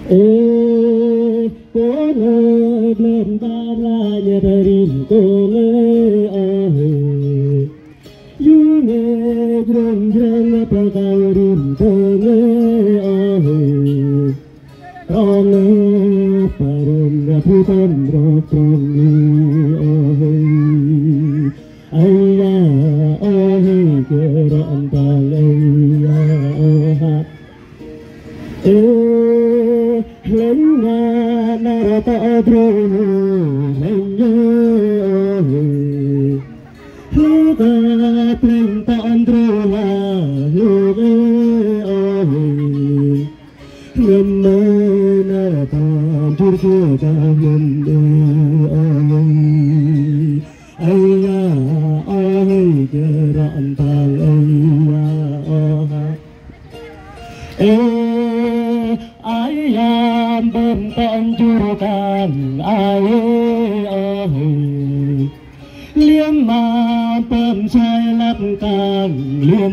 cô ngơ lên ta la nhà darin cô ngơ yu ngơ grong grong apa kaurin cô ngơ con ngơ parum gapu tam rong ayya kera antang ayya lên na ta dro lên lu ta pleng ta andro la lu ngâm na ta chur chur ta ngâm ayya kera antang ayya ayam pentanjurkan liêm ma pensailatkan liêm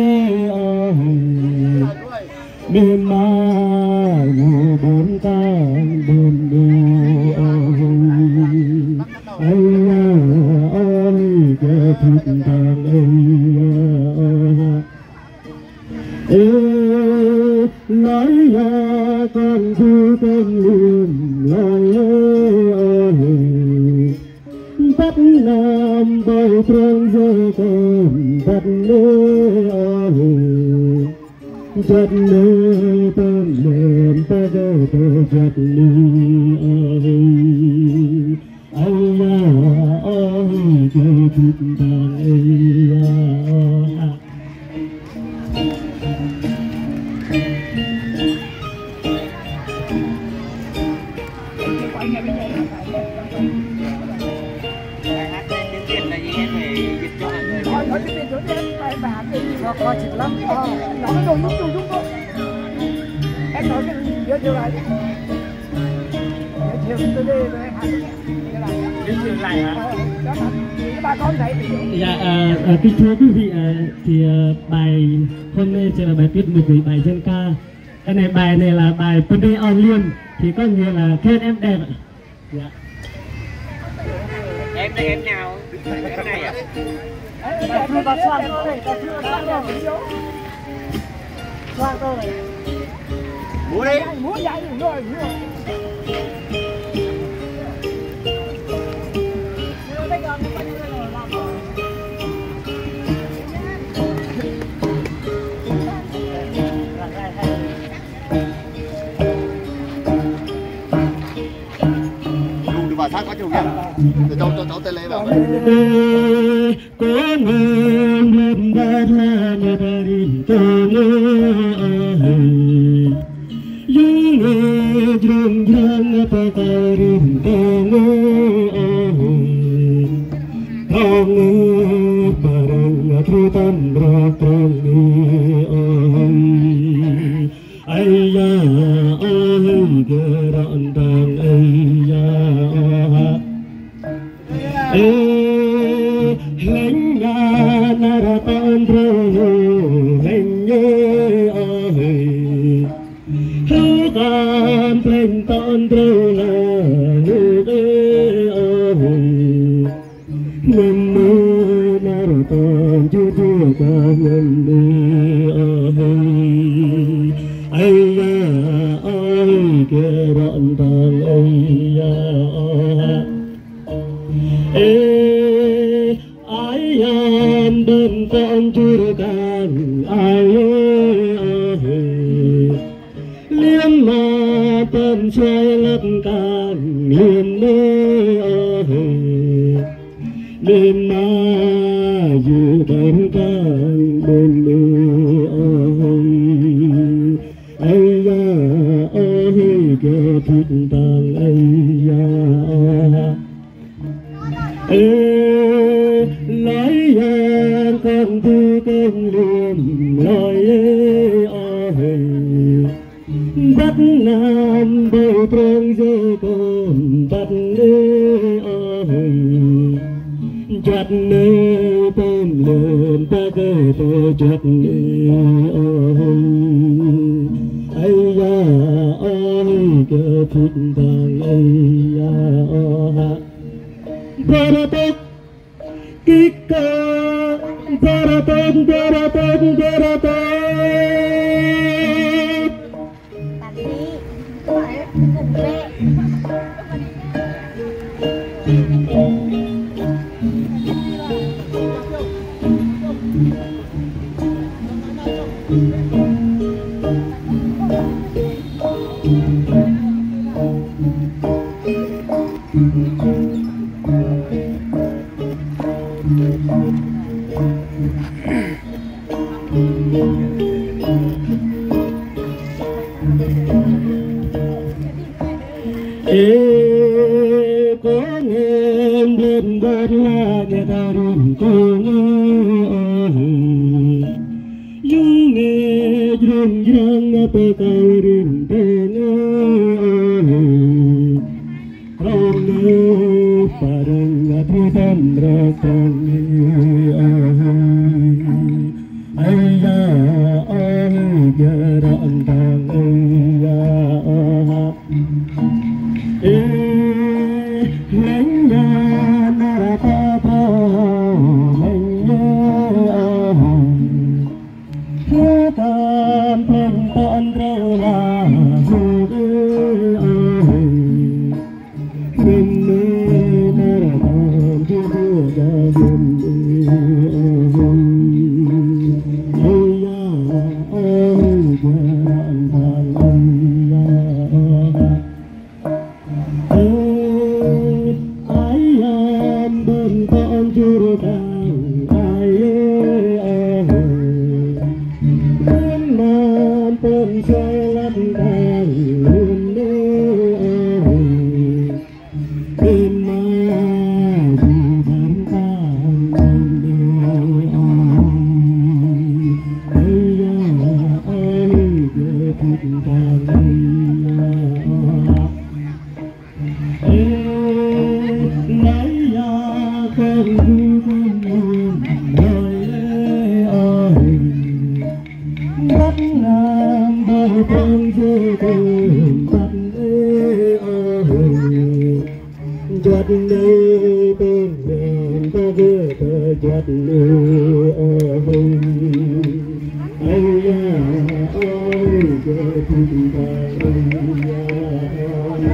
liêm ma ngubunkan bundu ayya keputang nói con thu tên liêm nói bắt nam bầu trăng rơi con bắt chặt nơi tên liêm ta đâu tôi chặt ly ayya cái thịt tàng ayya Kho chịu lắm, nó cái đồ nhúng thôi. Em nói cái giới thiệu lại đi. Giới thiệu tôi đi rồi em hãy giới thiệu lại hả? Đó là các bà con thấy thì dạ, kính thưa quý vị, thì bài hôm nay sẽ là bài tiết mục bài dân ca. Cái này bài này là bài Pende On Liên, thì có nghĩa là khen em đẹp ạ. Dạ. Em đây em nào? Em này à? Ta chưa ta xoan thôi, ta chưa ta đâu. Xoan thôi. Múa đi. Múa dạy rồi. Bà sát có chung nha. Từ cháu tên Lê vào. Có ngân lên ba la nhà darin cô ngơ yu ngơ grong grong apa kaurin cô ngơ barang atru tam rong ayya kera antang ayya lên na ra tan rô lên hư tan lên tan rô la ngâm na ra tan chưa chưa ta ngâm ayya kera antang ayya ayam pentanjurkan liêm ma pensailatkan liêm liêm ma yubankan bundu ayya keputang ayya nói con thu con liêm nói bắt nam bầu trăng rơi con bắt chặt nơi tên lên ta cơ tôi chặt ayya cơ phút vàng ơi ha Baratok Kika Baratok Baratok Baratok Con em lên bát la nhà ta run con dung nghe run răng apa kau rin Rong parang atritan rakang ayya ayya antang ayya lenya narapapa lenya hutan pentan rela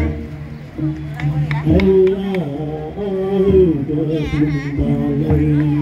Hey,